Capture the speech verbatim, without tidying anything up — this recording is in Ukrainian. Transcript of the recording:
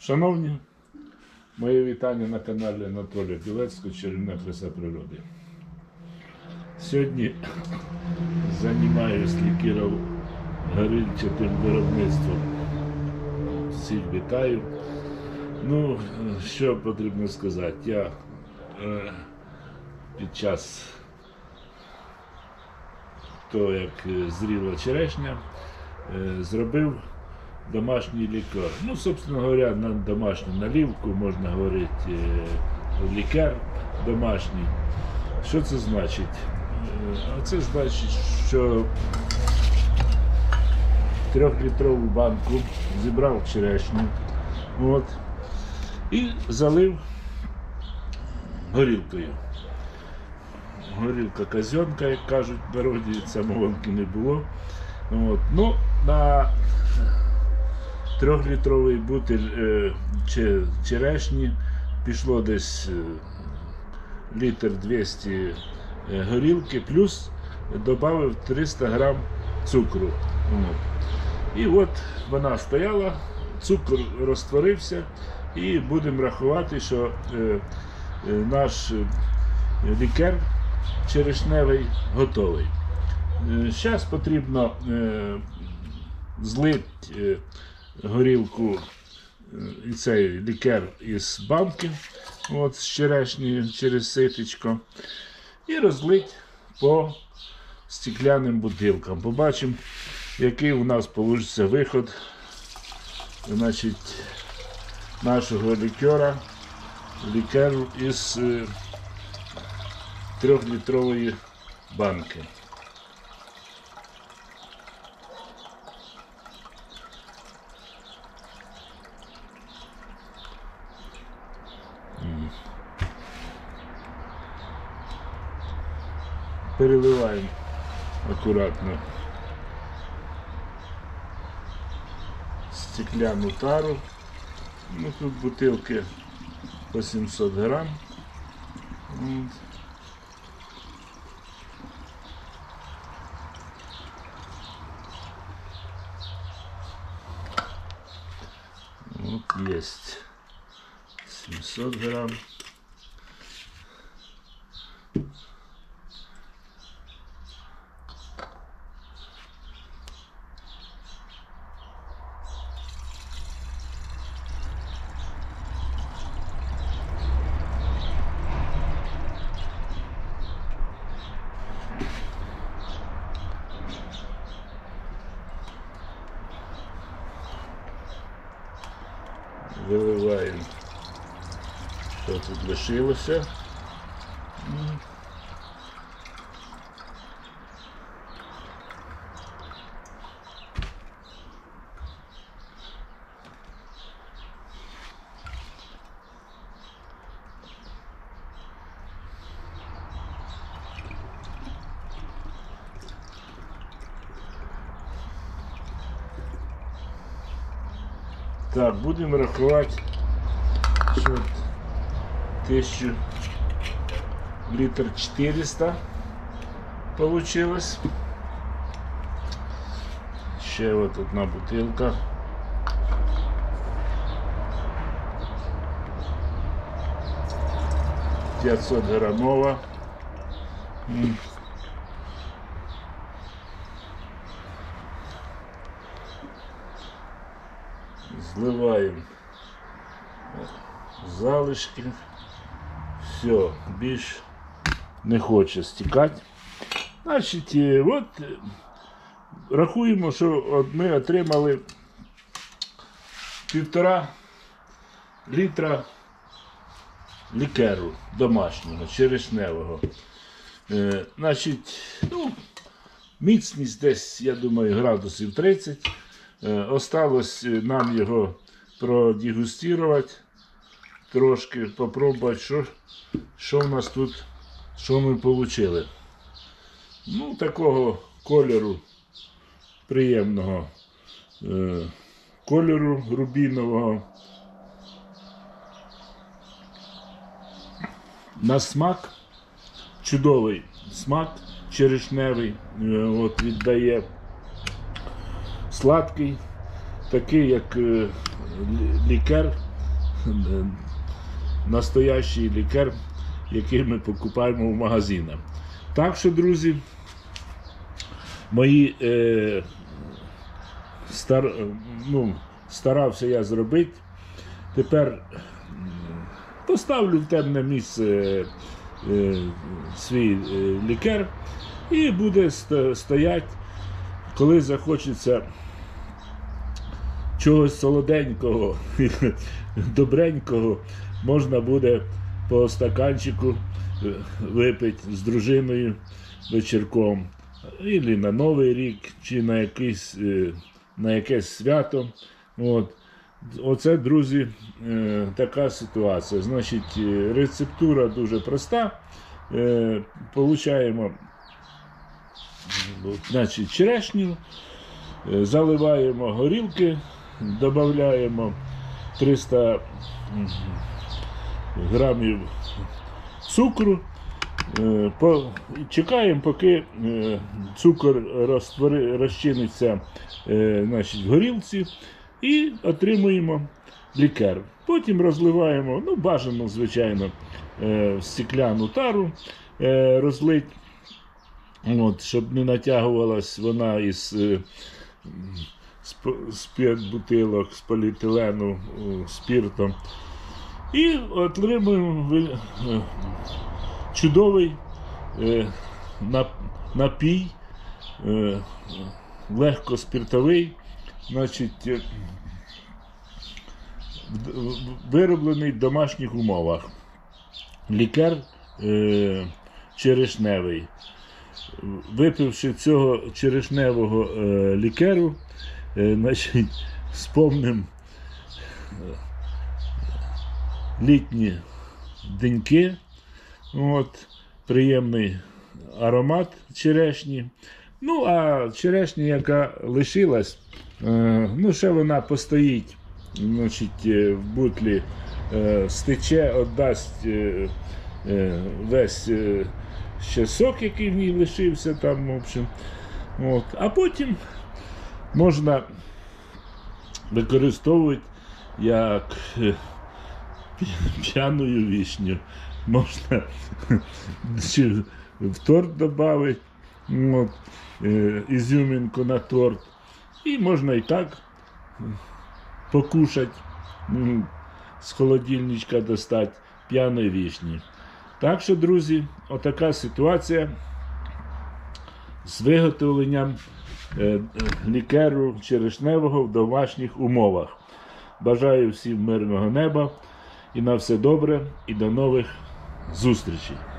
Шановні, моє вітання на каналі Анатолія Білецького «Чарівна краса природи». Сьогодні займаюся лікером горільчатим виробництвом. Всіх вітаю. Ну, що потрібно сказати, я е, під час того, як зріла черешня, е, зробив домашній лікер. Ну, собственно говоря, на домашню наливку можна говорити е, лікер домашній. Що це значить? А це значить, що трьохлітрову банку зібрав черешню, от, і залив горілкою. Горілка казенка, як кажуть в народі, самогонки не було. От. Ну, на трьохлітровий бутиль е, черешні пішло десь е, літр двісті горілки, плюс додав триста грам цукру. От. І от вона стояла, цукор розтворився, і будемо рахувати, що е, е, наш лікер черешневий готовий. Зараз потрібно е, злити е, горілку е, і цей лікер із банки, от, з черешні через ситечко, і розлити по стеклянним бутилкам. Побачимо, який у нас вийде виход, значить, нашого лікера, лікеру із е, трьохлітрової банки. Переливаємо акуратно стекляну тару. Ну, тут бутилки по сімсот грам. От. От есть сімсот грам. Виливаємо, що тут лишилося. Так, будемо рахувати, що тисячу літр чотириста получилось. Ще от одна бутилка. п'ятсот грамова. Зливаємо залишки, все, більш не хоче стікати. Значить, от рахуємо, що ми отримали півтора літра лікеру домашнього, черешневого. Е, значить, ну, міцність десь, я думаю, градусів тридцять. Осталось нам його продегустувати, трошки попробувати, що, що в нас тут, що ми отримали. Ну, такого кольору, приємного е, кольору рубінового. На смак чудовий смак черешневий, е, от, віддає. Сладкий, такий як лікер настоящий лікер, який ми покупаємо в магазинах. Так що, друзі, мої е, стар, ну, старався я зробити. Тепер поставлю в темне місце е, свій е, лікер і буде стояти, коли захочеться чогось солоденького, добренького, можна буде по стаканчику випити з дружиною вечірком. Ілі на Новий рік, чи на якийсь, на якесь свято. От. Оце, друзі, така ситуація. Значить, рецептура дуже проста. Получаємо, значить, черешню, заливаємо горілки, додаємо триста грамів цукру, чекаємо, поки цукор розтвори, розчиниться, значить, в горілці, і отримуємо лікер. Потім розливаємо, ну, бажано, звичайно, в стекляну тару розлить, от, щоб не натягувалась вона із з бутилок, з поліетилену, спиртом. І отримуємо чудовий напій, легко спиртовий, значить, вироблений в домашніх умовах. Лікер е, черешневий. Випивши цього черешневого е, лікеру, е, значить, спомним літні деньки, от, приємний аромат черешні. Ну, а черешня, яка лишилась, е, ну, ще вона постоїть, значить, в бутлі, е, стече, віддасть е, е, весь е, ще сок, який в ній лишився там, в общем. От. А потім можна використовувати як е, п'яну вишню. Можна чи в торт додати, от, е, ізюминку на торт. І можна і так покушати, з холодильничка достати п'яної вишні. Так що, друзі, отака ситуація з виготовленням е, лікеру черешневого в домашніх умовах. Бажаю всім мирного неба і на все добре, і до нових зустрічей.